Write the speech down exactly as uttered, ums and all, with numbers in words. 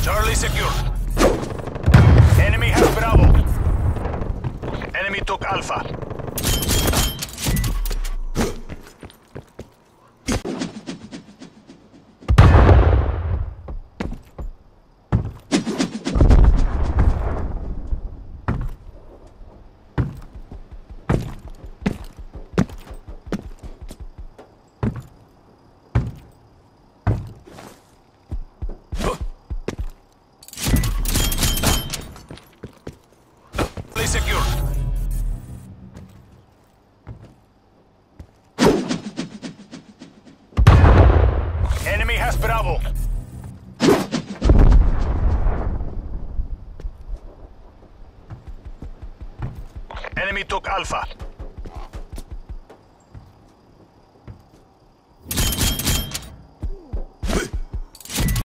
Charlie secure. Enemy has Bravo. Enemy took Alpha. Secure. Enemy has Bravo. Enemy took Alpha.